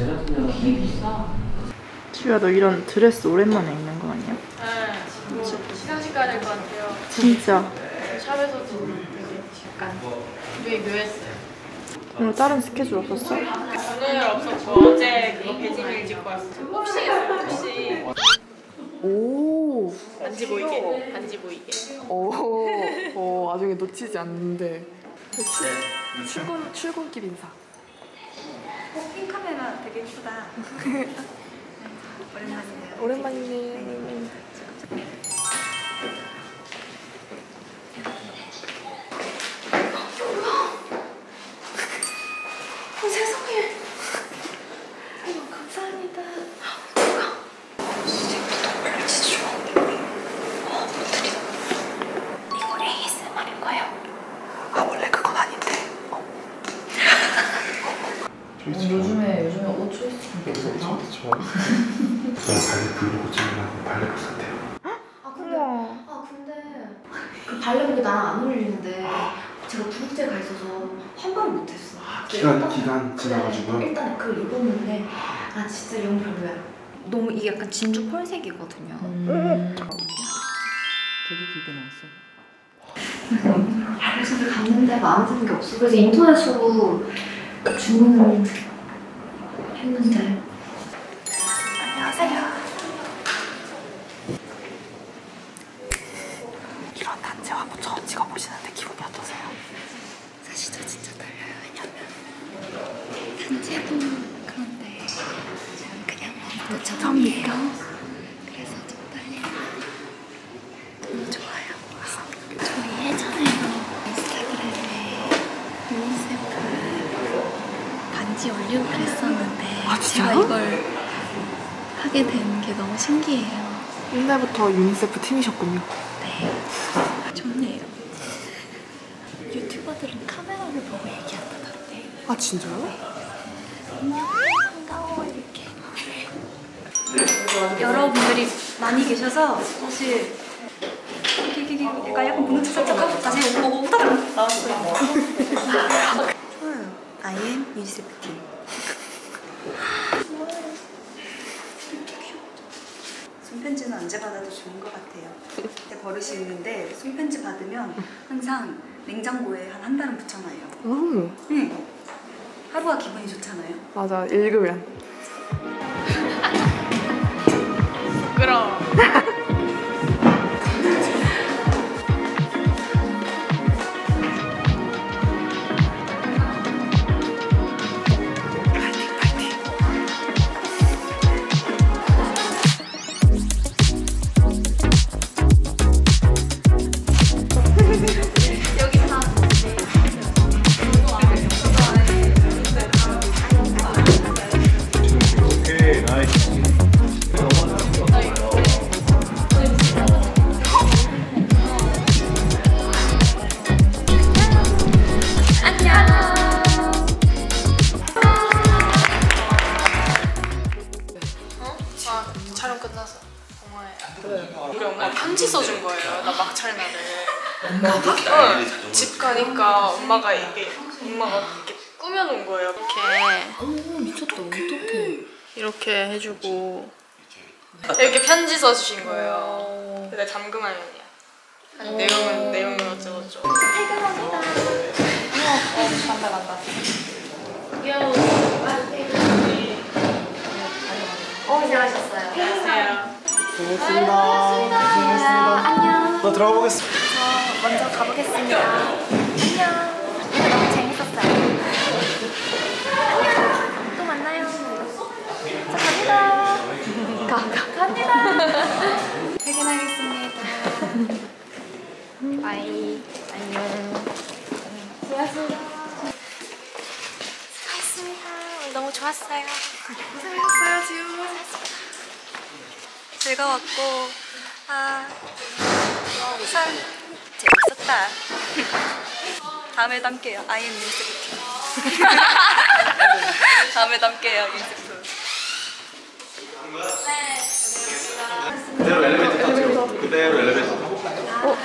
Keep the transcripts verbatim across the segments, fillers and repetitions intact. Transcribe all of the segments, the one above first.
지우야, 너 이런 드레스 오랜만에 입는 거 아니야? 네, 지금 시상식 가야 될 것 같아요. 진짜. 샵에서도 되게 약간 되게 묘했어요. 오늘 다른 스케줄 없었어? 오늘 없었고 어제 그거 배지밀 찍고 왔어요. 혹시 혹시 오. 반지 보이게, 반지 보이게. 오. 오, 나중에 놓치지 않는데. 출근 출근길 인사. 어, 핑 카메라 되게 예쁘다. 오랜만이네요. 오랜만이네. 어, 세상에. 어머, 감사합니다. 이거 에이에스엠알인 거예요? 아, 원래 그건 아닌데. 어. 요즘에 요즘에 옷 초이스 좀 괜찮죠? 좋아요. 저는 발레 브이로그 찍으려고 발레복 샀대요. 아 근데 아 근데 그 발레복이 나랑 안 어울리는데 제가 부국제 가 있어서 환불을 못했어. 기간 일단, 기간 지나가지고. 네, 일단 그걸 입었는데 아 진짜 영 별로야. 너무 이게 약간 진주 펄색이거든요. 음. 되게 길게 나왔어. 그래서 갔는데 마음에 드는 게 없어. 그래서 인터넷으로 주문을 했는데. 안녕하세요. 이런 단체 화보 처음 찍어보시는데 기분이 어떠세요? 사실 저 진짜 떨려요. 왜냐면 단체도 그런데 그냥 너무 처음이에요. 그래서 좀 떨려요. 너무 좋아요. 저희 예전에도 인스타그램에 유니세프 반지 올리고 그랬었는데 아, 제가 진짜요? 이걸 하게 된 게 너무 신기해요. 옛날부터 유니세프 팀이셨군요. 네, 좋네요. 유튜버들은 카메라를 보고 얘기한다던데. 아, 진짜요? 반가워 이렇게. 여러분들이 많이 계셔서 사실 이게 약간 약간 보는 척 살짝 하고 다시 오고 오고 딱 나왔어요. 좋아요. I am 유니세프 팀. 손편지는 언제 받아도 좋은 것 같아요. 그때 버릇이 있는데 손편지 받으면 항상 냉장고에 한 한 달은 붙여놔요. 음. 응. 하루가 기분이 좋잖아요. 맞아, 읽으면. 부끄러워. 촬영 끝나서 엄마에 우리 엄마 편지 써준 거예요. 나 막찰나를. 엄마가? 응. 집 가니까 엄마가 이게 엄마가 이렇게 꾸며놓은 거예요. 이렇게. 오 미쳤다. 어떡해. 이렇게 해주고 이렇게 편지 써주신 거예요. 근데 잠금화면이야. 한 내용은 내용은 어쩌고저쩌고. 퇴근합니다. 어, 간다 간다. 귀여워. 어, 고생하셨어요. 안녕하세요. 고맙습니다. 고맙습니다. 안녕. 나 들어가 보겠습니다. 저 먼저 가보겠습니다. 안녕. 오늘 너무 재밌었어요. 안녕. 또 만나요. 저 갑니다. 가, 가, 갑니다. 퇴근하겠습니다. 바이. 안녕. 수고하셨습니다. 수고하셨습니다. 오늘 너무 좋았어요. 잘했어요, 지우. 즐거웠고, 아, 참 재밌었다. 다음에 담게요. I am 유니세프. 다음에 담게요, 유니세프. 그대로 엘리베이터 타세요. 그대로 엘리베이터 타고. 어?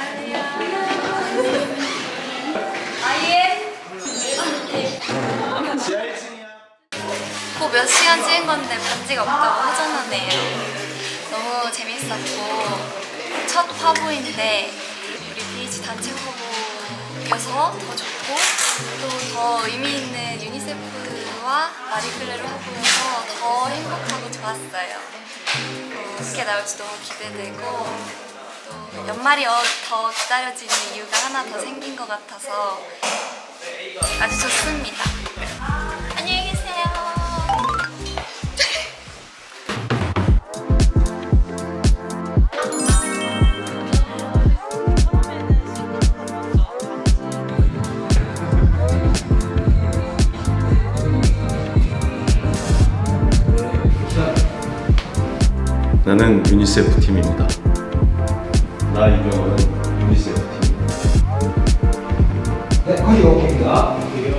I am 지하 일 층이야. 고 몇 몇 시간 찍은 건데 반지가 없다고 허전하네요. 너무 재밌었고 첫 화보인데 우리 비이지 단체 화보여서 더 좋고 또 더 의미 있는 유니세프와 마리클레르 화보여서 더 행복하고 좋았어요. 어, 어떻게 나올지 너무 기대되고 또 연말이 어, 더 기다려지는 이유가 하나 더 생긴 것 같아서 아주 좋습니다. 안녕히 계세요. 나는 유니세프 팀입니다. 나 이병헌은 유니세프 팀입니다. 네, 거의 오케이입니다.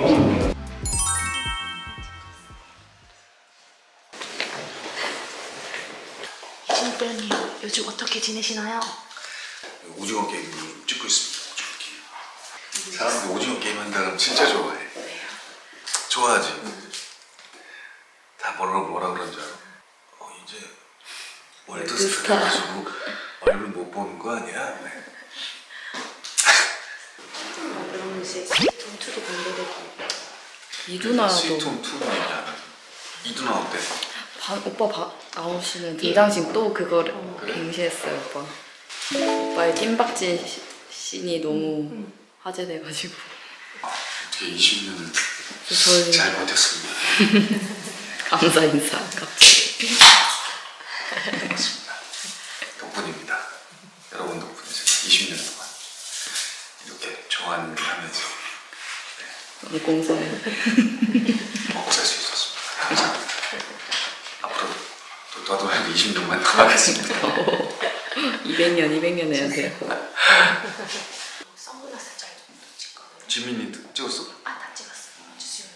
이진욱 배우님 요즘 어떻게 지내시나요? 오징어 게임 찍고 있습니다. 오징어 게임. 사람들이 오징어 게임 한다 그러면 진짜 좋아해. 좋아하지. 다 뭐라 뭐라 그런 줄 알아? 어 이제 월드스타 가지고 얼굴 못 보는 거 아니야? 네. 그러면 이제 스위트홈 투도 공개되고 이두나도 스위트홈 투는 얘기 안 하죠. 이두나 어때? 바, 오빠 바, 나오시는 등장신 또 그거를 그래? 갱시했어요 오빠. 오빠의 찐박진 시- 씬이 너무 화제돼가지고 어떻게 이십 년을 저희 잘 버텼습니다. 감사 인사 갑자기. 고맙습니다. 덕분입니다. 여러분 덕분에 제가 이십 년 동안 이렇게 좋아하는 일 하면서 너무 공손해. 먹고 살 수 있었습니다. 감사합니다. 앞으로 또 나도 한 이십 년만 더 하겠습니다. 이백 년 이백 년 해야 돼요. 선글라스 짤좀 찍거든요. 지민이 찍었어? 아다 찍었어요. 주시면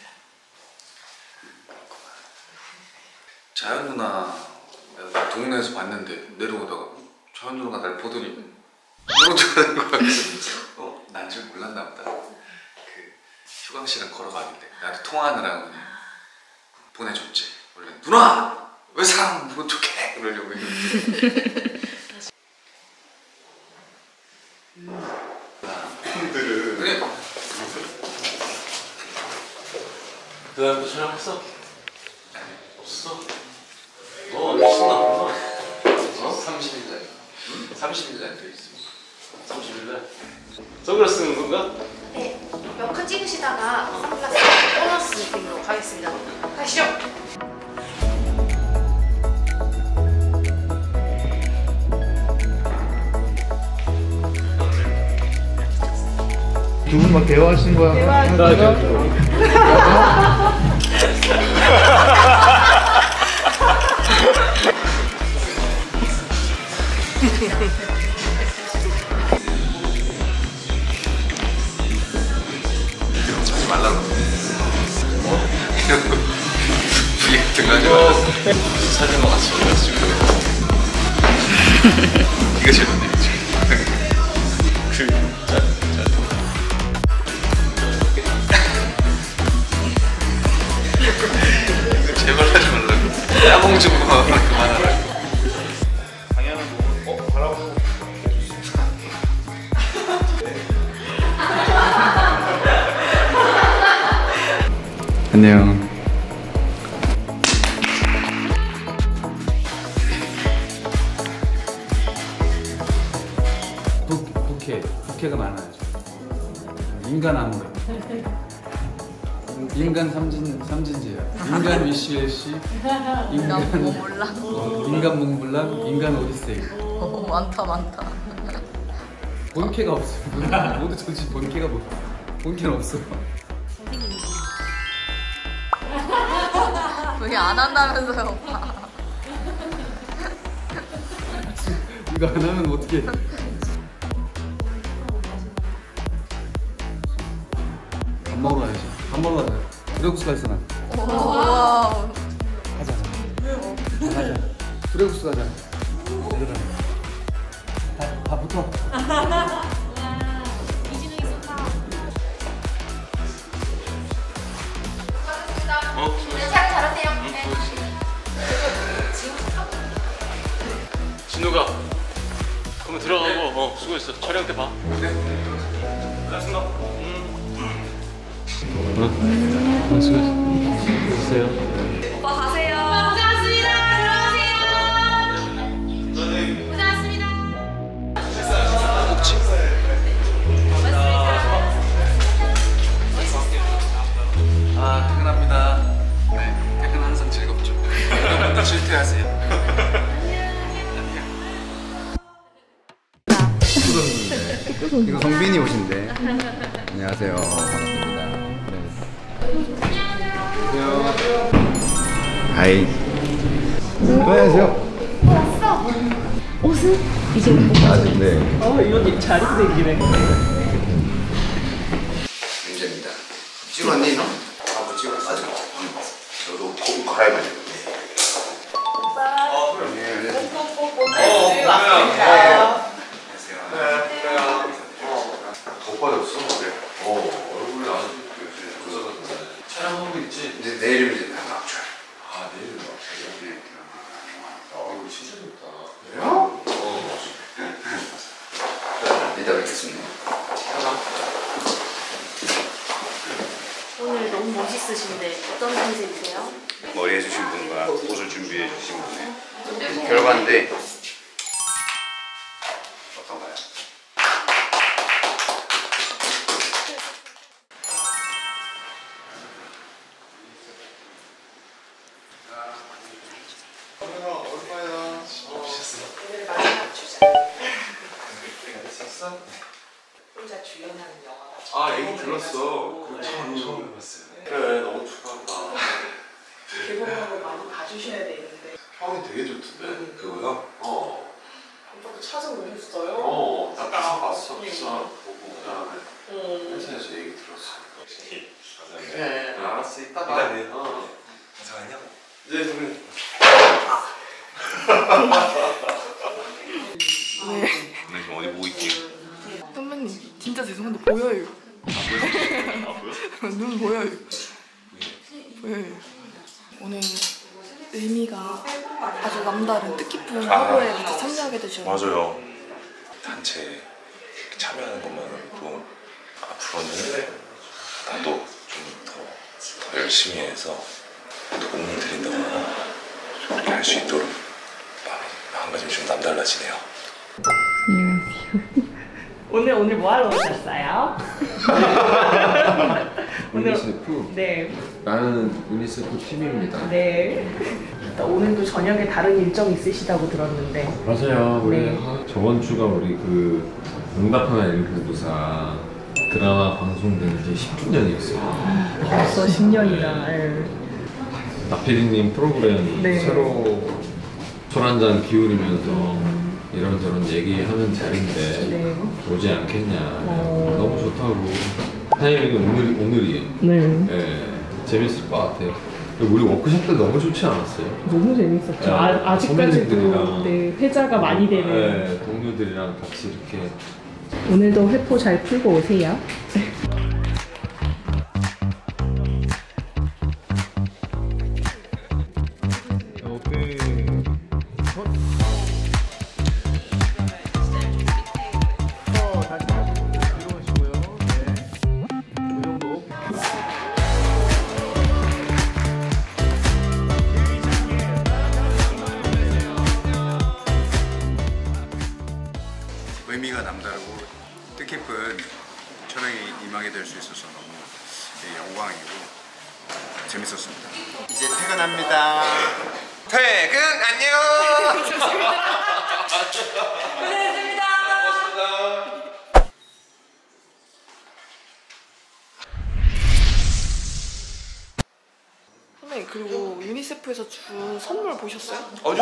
자연 누나 내가 동네에서 봤는데 내려오다가 자연 누나가 날 보더니 오른쪽하는 거야. 그래서 어? 난 줄 몰랐나 보다. 그 휴강 씨랑 걸어가는데 나도 통화하느라고 그냥 보내줬지. 원래 누나! 왜 사람 오른쪽해? 그러려고 했는데 형들은 그래 그 다음에 촬영했어? 없어? 너 어디 쓰나 보나? 어? 삼십 일 날 삼십 일 날 돼 있어. 삼십 일 날 선글라스 쓰는 건가? 네. 몇 컷 찍으시다가 선글라스 보너스 느낌으로 가겠습니다. 가시죠. 두 분 막 대화하신 거야? 하지 말라고. 뭐? 이런 거 부위 같은 거 하지 말라고. 사진만 같이 올렸지. 이거 제일 좋네. 그 짤, 짤. 제발 하지 말라고. 야봉 좀 그만하라고. 방향은 뭐? 어? 바라보고 안녕. 부, 부캐, 부캐가 많아요. 인간 아무래. 인간 삼진, 삼진제야. 인간 위시엘시, 인간 몰라. 어, 인간 몽블랑, 인간 오디세이. 어, 많다 많다. 본캐가 없어. 모두, 모두 전체 본캐가 뭐? 본캐는 없어. 왜 안 한다면서요 오빠. 이거 안 하면 어떻게? 밥 먹으러 가야지. 밥 먹으러 가자. 두레국수 가있어 나. 와우. 가자. 가자. 두레국수 가자. 얘들아. 다, 다 붙어. 어? 잘 잘하세요. 어 수고했어. 촬영 때 봐. 네. 고생하셨습니다. 음. 응. 수고했어요. 오빠 가세요. 고생하셨습니다. 들어가세요. 고생하셨습니다. 아 퇴근합니다. 네, 퇴근 항상 즐겁죠. 여러분도 실퇴하세요. 이거 성빈이 옷인데. 안녕하세요. 반갑습니다. 안녕하세요. 아이. 안녕하세요. 왔어. 옷은 이제 아직 네. 어 이거 잘 입으시네. 윤재입니다. 찍었니 너? 아, 뭐 찍었어? 아직. 너도 코 갈아입어야 돼. 어, 그럼. 네, 네. 더 빠졌어. 그래. 어 얼굴이 아주 부서졌네. 촬영하고 있지. 이제 내일이면 이제 다 막차. 아 내일은 막차야. 아 이거 진짜 좋다. 그래요? 어. 이따 뵙겠습니다. 오늘 너무 멋있으신데 어떤 컨셉이세요? 머리 해주신 분과 옷을 준비해 주신 분의 결과인데 어떤가요? 혼자 주연하는 영화가 아 얘기 들었어. 그거 처음 처음 해봤어요. 그래 너무 축하한다. 개봉하고 많이 봐주셔야 되는데 평이 되게 좋던데 그거요? 어. 한번 찾아오셨어요? 어. 나 기사 아, 봤어. 네. 기사 보고 그다음에 음. 회사에서 얘기 들었어. 그래. 알았어 이따가. 이따 봬. 어. 이상하냐? 이제 우리. 오늘 좀 어디 보고 있지? 선배님 진짜 죄송한데 보여요. 아 보여? 눈 보여요. 보여요. 오늘 의미가 아주 남다른 뜻깊은 화보에 같이 참여하게 되셨는데 맞아요. 단체에 참여하는 것만으로도 앞으로는 나도 좀 더 더 열심히 해서 도움을 드린다거나 그렇게 할 수 있도록 마음이 마음가짐이 좀 남달라지네요. 오늘 오늘 뭐 하러 오셨어요? 오늘 유니세프? 네. 나는 유니세프 팀입니다. 네. 오늘도 저녁에 다른 일정 있으시다고 들었는데. 맞아요. 우리 네. 하- 저번 주가 우리 그 응답하라 일부부사 드라마 방송된 지 십 주년이었어요. 벌써 십 년이나. 나피디님 프로그램 네. 새로 술 한잔 기울이면서 이런저런 얘기하는 자리인데 네. 오지 않겠냐. 어. 너무 좋다고. 타이밍이 오늘, 오늘이에요. 네. 네. 재밌을 것 같아요. 우리 워크숍 때 너무 좋지 않았어요? 너무 재밌었죠. 네. 아, 아직까지도 선배님들이랑, 네, 회자가 많이 되는. 네, 동료들이랑 같이 이렇게. 오늘도 회포 잘 풀고 오세요. 의미가 남다르고 뜻깊은 촬영에 임하게 될 수 있어서 너무 네, 영광이고 재밌었습니다. 이제 퇴근합니다. 퇴근 안녕. 고생했습니다. 선배님 그리고 유니세프에서 준 선물 보셨어요? 어제.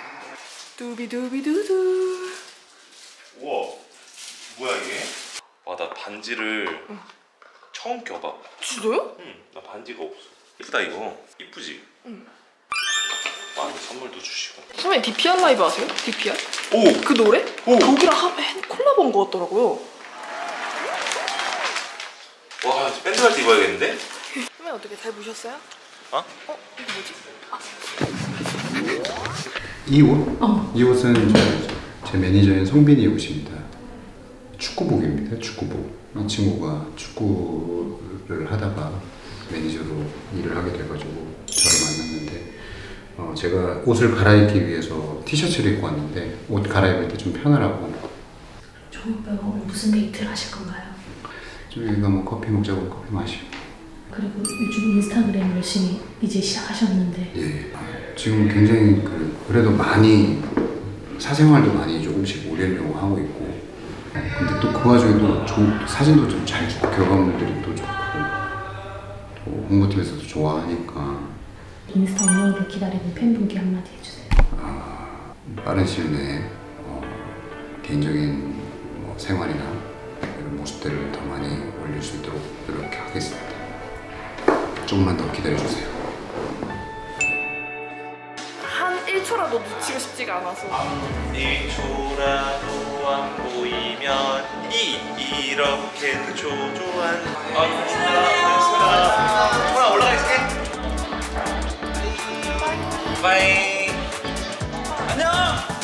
두비두비두두. 우와 뭐야 이게? 와 나 반지를 응. 처음 껴봐. 진짜요? 응나 반지가 없어. 이쁘다 이거. 이쁘지? 응. 많은 선물도 주시고. 선배님 디피알 라이브 아세요? 디피알? 오! 그 노래? 오! 거기랑 한 콜라보인 것 같더라고요. 와 밴드 갈 때 입어야겠는데? 선배님 어떻게 잘 보셨어요? 어? 어? 이거 뭐지? 이 옷? 이 옷은 저, 제 매니저인 송빈이 옷입니다. 축구복입니다. 축구복. 친구가 축구를 하다가 매니저로 일을 하게 돼가지고 저를 만났는데 어, 제가 옷을 갈아입기 위해서 티셔츠를 입고 왔는데 옷 갈아입을 때 좀 편하라고. 조 오빠 오늘 무슨 데이트를 하실 건가요? 좀 여기가 뭐 커피 먹자고 커피 마시고. 그리고 요즘 인스타그램 열심히 이제 시작하셨는데 예. 지금 굉장히 그, 그래도 많이 사생활도 많이 조금씩 올리려고 하고 있고. 근데 또 그 와중에 또 조, 사진도 좀 잘 주고 결과물들이 또 좋고 또 홍보팀에서도 좋아하니까. 인스타 업로드를 기다리는 팬분께 한마디 해주세요. 아, 빠른 시일 내에 어, 개인적인 뭐 생활이나 이런 모습들을 더 많이 올릴 수 있도록 노력하겠습니다. 조금만 더 기다려주세요. 한 일 초라도 놓치고 싶지가 않아서. 일 초라도 안 보이면 이 이렇게 초조한 아, 올라가 있을게. 바이. 안녕.